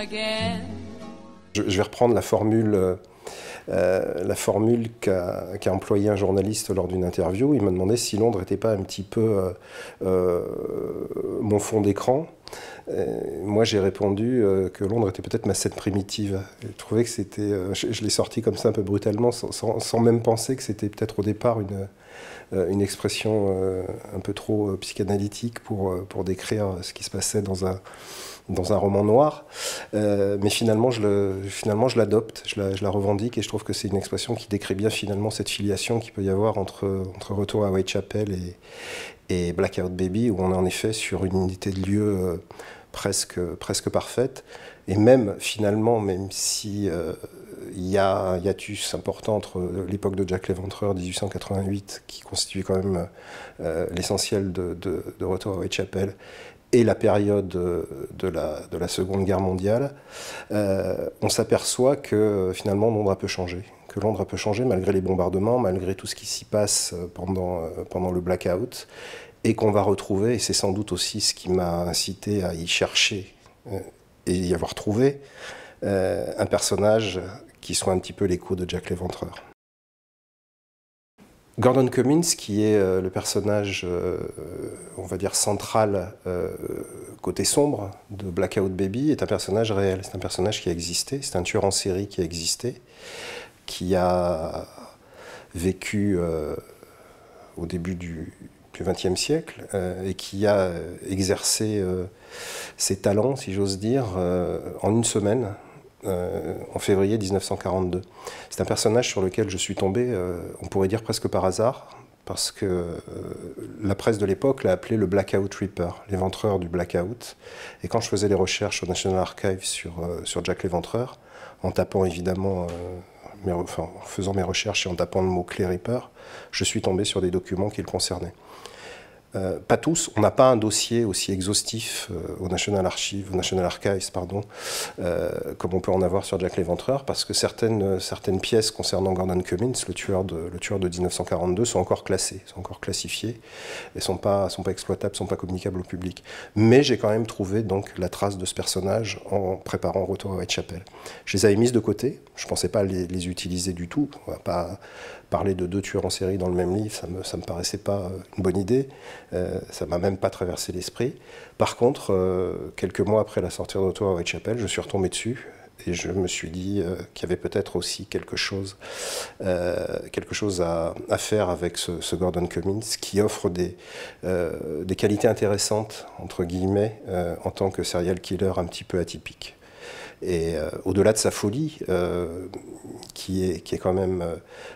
Je vais reprendre la formule qu'a employée un journaliste lors d'une interview. Il m'a demandé si Londres n'était pas un petit peu mon fond d'écran. Moi, j'ai répondu que Londres était peut-être ma scène primitive. Je trouvais que c'était... je l'ai sorti comme ça un peu brutalement, sans même penser que c'était peut-être au départ une expression un peu trop psychanalytique pour décrire ce qui se passait dans un roman noir. Mais finalement, je l'adopte, je la revendique, et je trouve que c'est une expression qui décrit bien finalement cette filiation qu'il peut y avoir entre Retour à Whitechapel et Blackout Baby, où on est en effet sur une unité de lieu presque parfaite. Et même finalement, même si il y a un hiatus important entre l'époque de Jack l'Éventreur, 1888, qui constituait quand même l'essentiel de Retour à Whitechapel, et la période de la Seconde Guerre mondiale, on s'aperçoit que finalement Londres a peu changé. Que Londres a peu changé malgré les bombardements, malgré tout ce qui s'y passe pendant le blackout, et qu'on va retrouver, et c'est sans doute aussi ce qui m'a incité à y chercher et y avoir trouvé, un personnage qui soit un petit peu l'écho de Jack l'Éventreur. Gordon Cummins, qui est le personnage, on va dire, central, côté sombre de Blackout Baby, est un personnage réel. C'est un personnage qui a existé, c'est un tueur en série qui a existé, qui a vécu au début du XXe siècle et qui a exercé ses talents, si j'ose dire, en une semaine. En février 1942. C'est un personnage sur lequel je suis tombé, on pourrait dire presque par hasard, parce que la presse de l'époque l'a appelé le Blackout Ripper, l'éventreur du Blackout. Et quand je faisais les recherches au National Archives sur Jack l'Éventreur, en tapant évidemment, en faisant mes recherches et en tapant le mot-clé Ripper, je suis tombé sur des documents qui le concernaient. Pas tous, on n'a pas un dossier aussi exhaustif au National Archives, comme on peut en avoir sur Jack l'Éventreur, parce que certaines pièces concernant Gordon Cummins, le tueur de 1942, sont encore classées, sont encore classifiées, et sont pas exploitables, sont pas communicables au public. Mais j'ai quand même trouvé donc la trace de ce personnage en préparant Retour à Whitechapel. Je les avais mises de côté, je pensais pas les utiliser du tout. On va pas parler de deux tueurs en série dans le même livre, ça me paraissait pas une bonne idée. Ça m'a même pas traversé l'esprit. Par contre, quelques mois après la sortie de Retour à Whitechapel, je suis retombé dessus et je me suis dit qu'il y avait peut-être aussi quelque chose à faire avec ce Gordon Cummins qui offre des qualités intéressantes, entre guillemets, en tant que serial killer un petit peu atypique. Et au-delà de sa folie, qui est quand même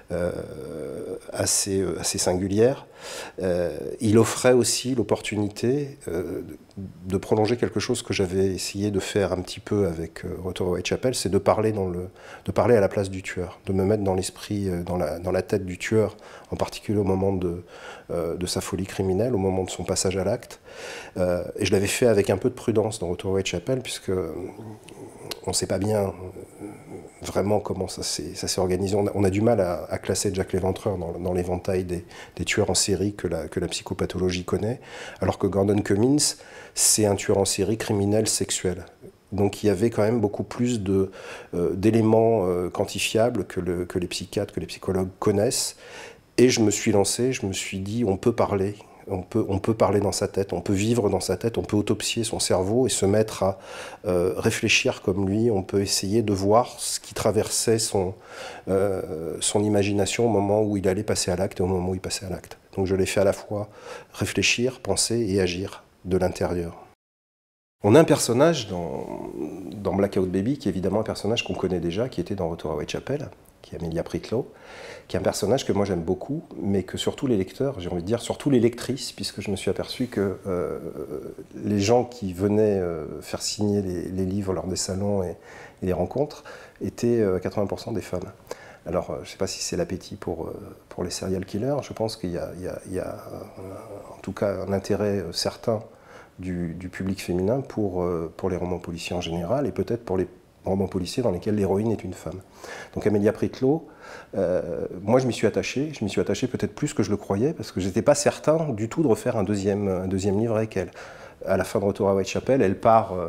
assez singulière, il offrait aussi l'opportunité de prolonger quelque chose que j'avais essayé de faire un petit peu avec Retour à Whitechapel, c'est de parler à la place du tueur, de me mettre dans l'esprit, dans la tête du tueur, en particulier au moment de sa folie criminelle, au moment de son passage à l'acte. Et je l'avais fait avec un peu de prudence dans Retour à Whitechapel, puisque on ne sait pas bien vraiment comment ça s'est organisé. On a du mal à classer Jack l'Éventreur dans l'éventail des tueurs en série que la psychopathologie connaît, alors que Gordon Cummins, c'est un tueur en série criminel sexuel. Donc il y avait quand même beaucoup plus d'éléments quantifiables que les psychiatres, que les psychologues connaissent. Et je me suis lancé, je me suis dit, on peut parler. On peut parler dans sa tête, on peut vivre dans sa tête, on peut autopsier son cerveau et se mettre à réfléchir comme lui. On peut essayer de voir ce qui traversait son imagination au moment où il allait passer à l'acte et au moment où il passait à l'acte. Donc je l'ai fait à la fois réfléchir, penser et agir de l'intérieur. On a un personnage dans Blackout Baby qui est évidemment un personnage qu'on connaît déjà, qui était dans Retour à Whitechapel, qui est Amelia Pritlow, qui est un personnage que moi j'aime beaucoup, mais que surtout les lecteurs, j'ai envie de dire surtout les lectrices, puisque je me suis aperçu que les gens qui venaient faire signer les livres lors des salons et les rencontres étaient 80% des femmes. Alors je ne sais pas si c'est l'appétit pour les serial killers, je pense qu'il y a en tout cas un intérêt certain du public féminin pour les romans policiers en général, et peut-être pour les romans policiers dans lesquels l'héroïne est une femme. Donc Amelia Pritlow, moi je m'y suis attaché peut-être plus que je le croyais, parce que je n'étais pas certain du tout de refaire un deuxième livre avec elle. À la fin de Retour à Whitechapel, elle part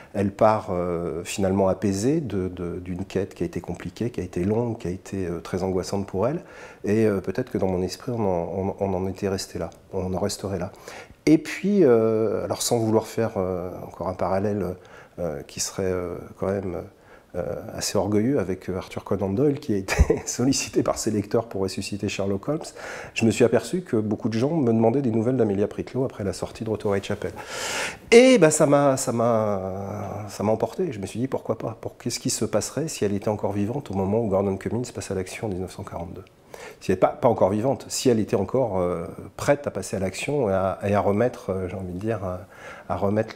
Elle part finalement apaisée d'une quête qui a été compliquée, qui a été longue, qui a été très angoissante pour elle. Et peut-être que dans mon esprit, on en était resté là, on en resterait là. Et puis, alors sans vouloir faire encore un parallèle qui serait quand même assez orgueilleux avec Arthur Conan Doyle, qui a été sollicité par ses lecteurs pour ressusciter Sherlock Holmes, je me suis aperçu que beaucoup de gens me demandaient des nouvelles d'Amelia Pritlow après la sortie de Retour à Whitechapel. Et ben, ça m'a emporté. Je me suis dit, pourquoi pas? Qu'est-ce qui se passerait si elle était encore vivante au moment où Gordon Cummins passe à l'action en 1942? Si elle n'est pas encore vivante, si elle était encore prête à passer à l'action et à remettre, j'ai envie de dire, à remettre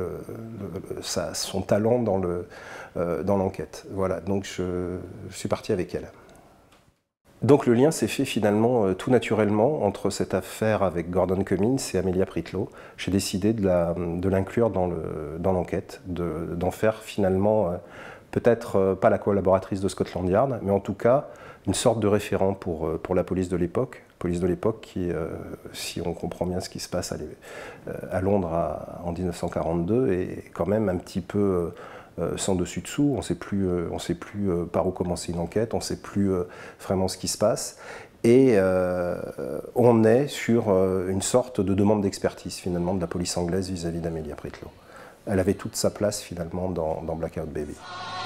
son talent dans l'enquête. Voilà, donc je suis parti avec elle. Donc le lien s'est fait finalement tout naturellement entre cette affaire avec Gordon Cummins et Amelia Pritlow. J'ai décidé de l'inclure dans l'enquête, d'en faire finalement peut-être pas la collaboratrice de Scotland Yard, mais en tout cas une sorte de référent pour la police de l'époque. Police de l'époque qui, si on comprend bien ce qui se passe à Londres en 1942, est quand même un petit peu sans dessus-dessous. On ne sait plus par où commencer une enquête, on ne sait plus vraiment ce qui se passe. Et on est sur une sorte de demande d'expertise finalement de la police anglaise vis-à-vis d'Amelia Pritlow. Elle avait toute sa place finalement dans Blackout Baby.